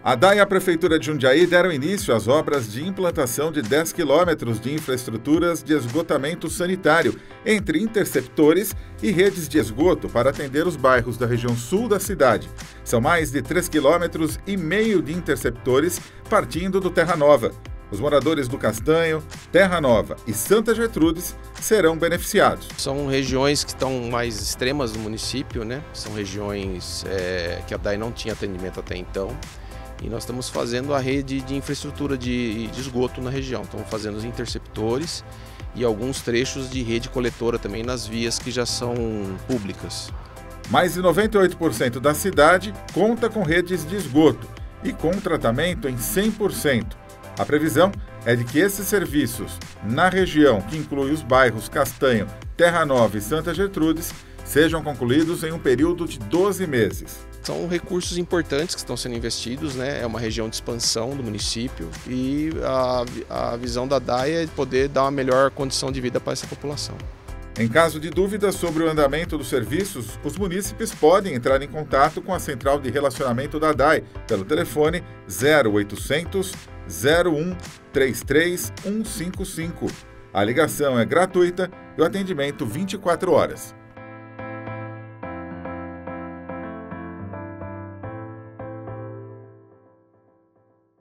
A DAI e a Prefeitura de Jundiaí deram início às obras de implantação de 10 quilômetros de infraestruturas de esgotamento sanitário entre interceptores e redes de esgoto para atender os bairros da região sul da cidade. São mais de 3,5 quilômetros de interceptores partindo do Terra Nova. Os moradores do Castanho, Terra Nova e Santa Gertrudes serão beneficiados. São regiões que estão mais extremas do município, né? São regiões que a DAI não tinha atendimento até então. E nós estamos fazendo a rede de infraestrutura de esgoto na região. Estamos fazendo os interceptores e alguns trechos de rede coletora também nas vias que já são públicas. Mais de 98% da cidade conta com redes de esgoto e com tratamento em 100%. A previsão é de que esses serviços, na região que inclui os bairros Castanho, Terra Nova e Santa Gertrudes, sejam concluídos em um período de 12 meses. São recursos importantes que estão sendo investidos, né? É uma região de expansão do município e a visão da DAI é poder dar uma melhor condição de vida para essa população. Em caso de dúvidas sobre o andamento dos serviços, os munícipes podem entrar em contato com a Central de Relacionamento da DAI pelo telefone 0800 01 33 155. A ligação é gratuita e o atendimento 24 horas.